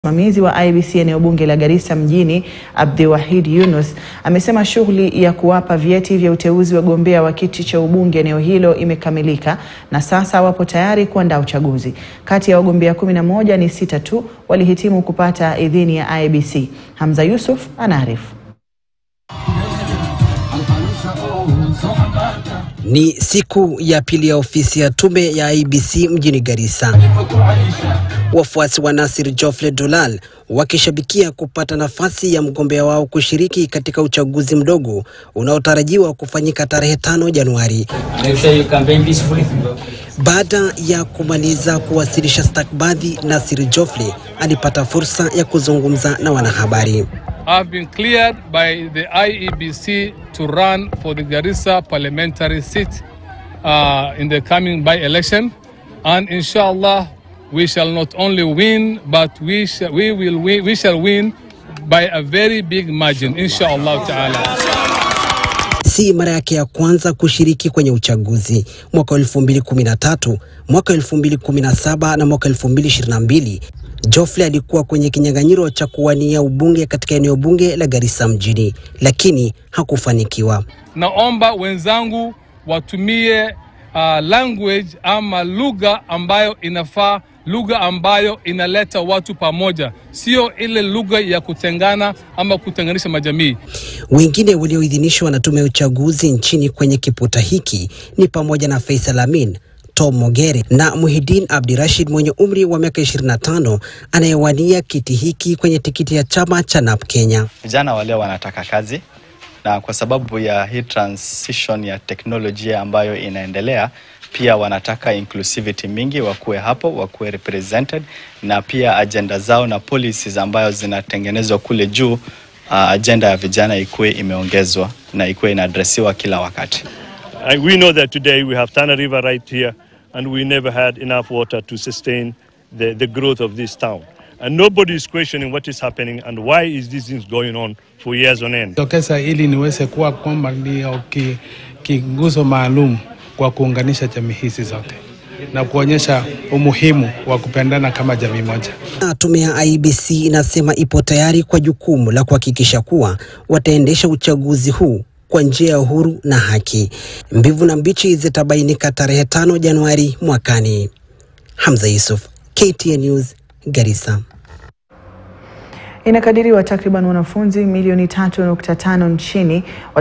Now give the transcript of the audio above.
Msimamizi wa IEBC eneo bunge la Garissa mjini Abdiwahid Yunus amesema shughuli ya kuwapa vyeti vya uteuzi wagombea wa kiti cha ubunge eneo hilo imekamilika na sasa wapo tayari kuandaa uchaguzi. Kati ya wagombea 11 ni 6 tu walihitimu kupata idhini ya IEBC. Hamza Yusuf anaarifu. Ni siku ya pili ya ofisi ya tume ya IEBC mjini Garissa. Wafuasi wa Nasir Jofle Dulal wakishabikia kupata nafasi ya mgombea wao kushiriki katika uchaguzi mdogo unaotarajiwa kufanyika tarehe 5 Januari. Baada ya kumaliza kuwasilisha stakabadhi, Nasir Jofle alipata fursa ya kuzungumza na wanahabari. I've been cleared by the IEBC to run for the Garissa parliamentary seat in the coming by-election, and inshallah we shall not only win, but we shall win by a very big margin, inshallah ta'ala. Si mara yake ya kwanza kushiriki kwenye uchaguzi. Mwaka 2013, mwaka 2017 na mwaka 2022, Jofle alikuwa kwenye kinyang'anyiro cha kuwania ubunge katika eneo bunge la Garissa mjini, lakini hakufanikiwa. Naomba wenzangu watumie language ama lugha ambayo inafaa, lugha ambayo inaleta watu pamoja, sio ile lugha ya kutengana ama kutenganisha majamii. Wengine walioidhinishwa na tume ya uchaguzi nchini kwenye kiputa hiki ni pamoja na Faisal Amin, Tom Mogere na Muhyiddin Abdirashid mwenye umri wa miaka 25 anayewania kiti hiki kwenye tikiti ya chama cha NAP Kenya. Vijana wale wanataka kazi, na kwa sababu ya hii transition ya teknolojia ambayo inaendelea, pia wanataka inclusivity mingi, wakuwe hapo, wakuwe represented, na pia agenda zao na policies ambayo zinatengenezwa kule juu, agenda ya vijana ikuwe imeongezwa na ikuwe inaadresiwa kila wakati. We know that today we have Tana River right here, and we never had enough water to sustain the growth of this town. And nobody is questioning what is happening and why is this things going on for years on end. Tokesa ili niweze kuwa kwamba ndio kiguzo maalum kwa kuunganisha jamii hizi zote na kuonyesha umuhimu wa kupendana kama jamii moja. Tume ya IEBC inasema ipo tayari kwa jukumu la kuhakikisha kuwa wataendesha uchaguzi huu kwa njia ya uhuru na haki. Mbivu na mbichi zitabainika tarehe 5 Januari mwakani. Hamza Yusuf, KTN News, Garissa. Inakadiriwa takriban wanafunzi milioni 3.5 nchini